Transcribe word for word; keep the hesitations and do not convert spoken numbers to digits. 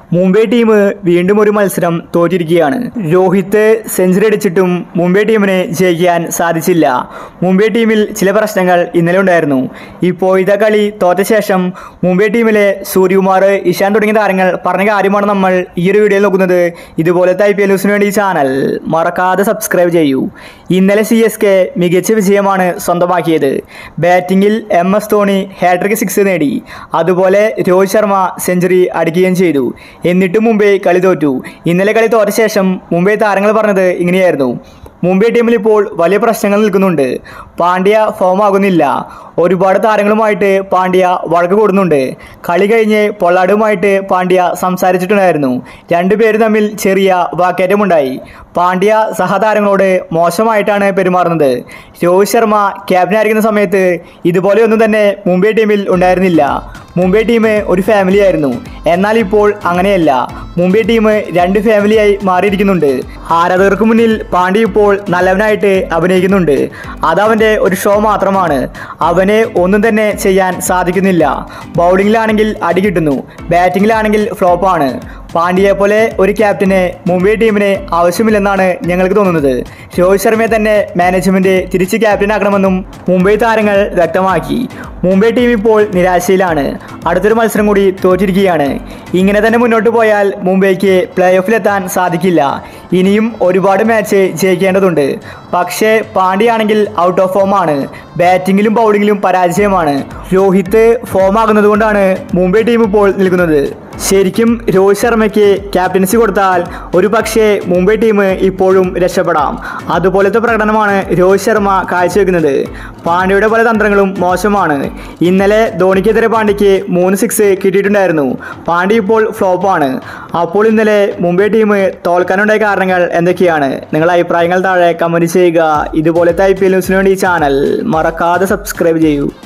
Mumbai team വീണ്ടും ഒരു മത്സരം തോറ്റിരിക്കുകയാണ്. രോഹിത് സെഞ്ചുറി അടിച്ചിട്ടും മുംബൈ ടീമിന് ജയിക്കാൻ സാധിച്ചില്ല. മുംബൈ ടീമിൽ ചില പ്രശ്നങ്ങൾ ഇന്നലെ ഉണ്ടായിരുന്നു. ഇപ്പോഴത്തെ കളി തോറ്റ ശേഷം മുംബൈ ടീമിലെ സൂര്യകുമാർ, ഇഷാൻ തുടങ്ങിയ താരങ്ങൾ പറഞ്ഞ കാര്യമാണ് നമ്മൾ ഈ ഒരു വീഡിയോയിൽ നോക്കുന്നത്. ഇതുപോലത്തെ ഐ പി എൽ ന്യൂസിന് വേണ്ടി ഈ ചാനൽ മറക്കാതെ സബ്സ്ക്രൈബ് ചെയ്യൂ. ഇന്നലെ സി എസ് കെ മികച്ച വിജയമാണ് സ്വന്തമാക്കിയത്. ബാറ്റിങ്ങിൽ M S Dhoni hat-trick six നേടി. അതുപോലെ രോഹിത് ശർമ്മ സെഞ്ചുറി അടിക്കുകയും ചെയ്തു. എന്നിട്ടും മുംബൈ കളി തോറ്റു. ഇന്നലെ കളി തോറ്റ ശേഷം മുംബൈ താരങ്ങൾ പറഞ്ഞത് ഇങ്ങനെയായിരുന്നു: മുംബൈ ടീമിൽ ഇപ്പോൾ വലിയ പ്രശ്നങ്ങൾ നിൽക്കുന്നുണ്ട്. പാണ്ഡ്യ ഫോം ആകുന്നില്ല. ഒരുപാട് താരങ്ങളുമായിട്ട് പാണ്ഡ്യ വഴക്ക് കൂടുന്നുണ്ട്. കളി കഴിഞ്ഞ് പൊള്ളാടുമായിട്ട് പാണ്ഡ്യ സംസാരിച്ചിട്ടുണ്ടായിരുന്നു. രണ്ടുപേരും തമ്മിൽ ചെറിയ വാക്കേറ്റമുണ്ടായി. പാണ്ഡ്യ സഹതാരങ്ങളോട് മോശമായിട്ടാണ് പെരുമാറുന്നത്. രോഹിത് ശർമ്മ ക്യാപ്റ്റനായിരിക്കുന്ന സമയത്ത് ഇതുപോലെയൊന്നും തന്നെ മുംബൈ ടീമിൽ ഉണ്ടായിരുന്നില്ല. മുംബൈ ടീം ഒരു ഫാമിലി ആയിരുന്നു. എന്നാൽ ഇപ്പോൾ അങ്ങനെയല്ല. മുംബൈ ടീം രണ്ട് ഫാമിലിയായി മാറിയിരിക്കുന്നുണ്ട്. ആരാധകർക്ക് മുന്നിൽ പാണ്ഡ്യ ഇപ്പോൾ നല്ലവനായിട്ട് അഭിനയിക്കുന്നുണ്ട്. അതവൻ്റെ ഒരു ഷോ മാത്രമാണ്. അവന് ഒന്നും തന്നെ ചെയ്യാൻ സാധിക്കുന്നില്ല. ബൗളിങ്ങിലാണെങ്കിൽ അടി കിട്ടുന്നു, ബാറ്റിങ്ങിലാണെങ്കിൽ ഫ്ലോപ്പാണ്. പാണ്ഡ്യയെ പോലെ ഒരു ക്യാപ്റ്റന് മുംബൈ ടീമിന് ആവശ്യമില്ലെന്നാണ് ഞങ്ങൾക്ക് തോന്നുന്നത്. രോഹിത് ശർമ്മയെ തന്നെ മാനേജ്മെൻറ്റ് തിരിച്ച് ക്യാപ്റ്റനാക്കണമെന്നും മുംബൈ താരങ്ങൾ വ്യക്തമാക്കി. മുംബൈ ടീം ഇപ്പോൾ നിരാശയിലാണ്. അടുത്തൊരു മത്സരം കൂടി തോറ്റിരിക്കുകയാണ്. ഇങ്ങനെ തന്നെ മുന്നോട്ട് പോയാൽ മുംബൈക്ക് പ്ലേ ഓഫിലെത്താൻ സാധിക്കില്ല. ഇനിയും ഒരുപാട് മാച്ച് ജയിക്കേണ്ടതുണ്ട്. പക്ഷേ പാണ്ഡ്യയാണെങ്കിൽ ഔട്ട് ഓഫ് ഫോമാണ്. ബാറ്റിങ്ങിലും ബൗളിങ്ങിലും പരാജയമാണ്. രോഹിത് ഫോം ആകുന്നത് കൊണ്ടാണ് മുംബൈ ടീം ഇപ്പോൾ നിൽക്കുന്നത്. ശരിക്കും രോഹിത് ശർമ്മയ്ക്ക് ക്യാപ്റ്റൻസി കൊടുത്താൽ ഒരു പക്ഷേ മുംബൈ ടീം ഇപ്പോഴും രക്ഷപ്പെടാം. അതുപോലത്തെ പ്രകടനമാണ് രോഹിത് ശർമ്മ കാഴ്ചവെക്കുന്നത്. പാണ്ഡ്യയുടെ പല തന്ത്രങ്ങളും മോശമാണ്. ഇന്നലെ ധോണിക്കെതിരെ പാണ്ഡ്യയ്ക്ക് മൂന്ന് സിക്സ് കിട്ടിയിട്ടുണ്ടായിരുന്നു. പാണ്ഡ്യ ഇപ്പോൾ ഫ്ലോപ്പാണ്. അപ്പോൾ ഇന്നലെ മുംബൈ ടീം തോൽക്കാനുണ്ടായ കാരണങ്ങൾ എന്തൊക്കെയാണ്? നിങ്ങളുടെ അഭിപ്രായങ്ങൾ താഴെ കമൻറ്റ് ചെയ്യുക. ഇതുപോലത്തെ ഐ പി എൽ ന്യൂസിന് വേണ്ടി ഈ ചാനൽ മറക്കാതെ സബ്സ്ക്രൈബ് ചെയ്യൂ.